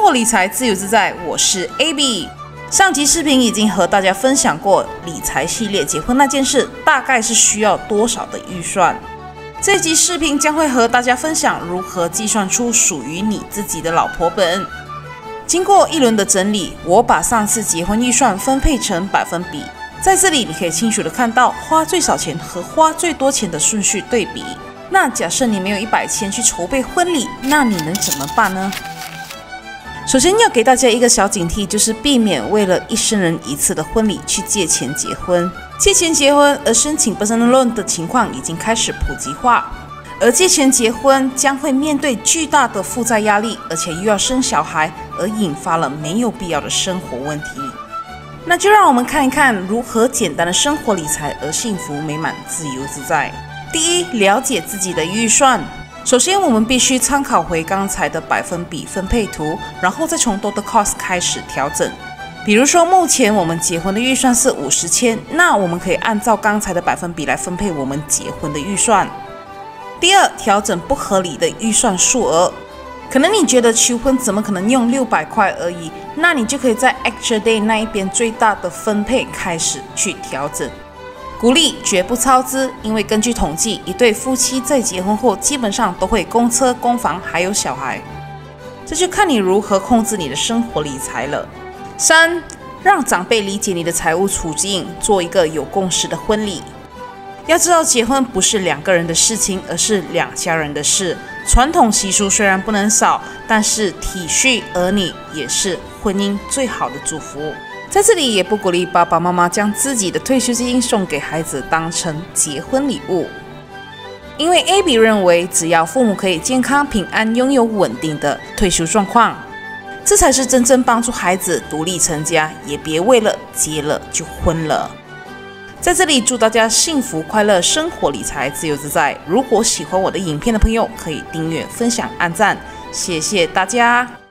活理财自由自在，我是 AB。上集视频已经和大家分享过理财系列结婚那件事大概是需要多少的预算。这集视频将会和大家分享如何计算出属于你自己的老婆本。经过一轮的整理，我把上次结婚预算分配成百分比，在这里你可以清楚的看到花最少钱和花最多钱的顺序对比。那假设你没有100千去筹备婚礼，那你能怎么办呢？首先要给大家一个小警惕，就是避免为了一生人一次的婚礼去借钱结婚。借钱结婚而申请 personal loan 的情况已经开始普及化，而借钱结婚将会面对巨大的负债压力，而且又要生小孩，而引发了没有必要的生活问题。那就让我们看一看如何简单的生活理财而幸福美满自由自在。第一，了解自己的预算。首先我们必须参考回刚才的百分比分配图，然后再从 total cost 开始调整。比如说目前我们结婚的预算是50千，那我们可以按照刚才的百分比来分配我们结婚的预算。第二，调整不合理的预算数额。可能你觉得求婚怎么可能用600块而已，那你就可以在 actual day 那一边最大的分配开始去调整。鼓励绝不超支，因为根据统计，一对夫妻在结婚后基本上都会供车、供房还有小孩，这就看你如何控制你的生活理财了。3，让长辈理解你的财务处境，做一个有共识的婚礼。要知道结婚不是2个人的事情，而是2家人的事。传统习俗虽然不能少，但是体恤儿女也是婚姻最好的祝福。在这里也不鼓励爸爸妈妈将自己的退休金送给孩子当成结婚礼物，因为 AB 认为只要父母可以健康平安，拥有稳定的退休状况，这才是真正帮助孩子独立成家，也别为了结了就婚了。在这里祝大家幸福快乐，生活理财自由自在。如果喜欢我的影片的朋友，可以订阅、分享、按赞，谢谢大家。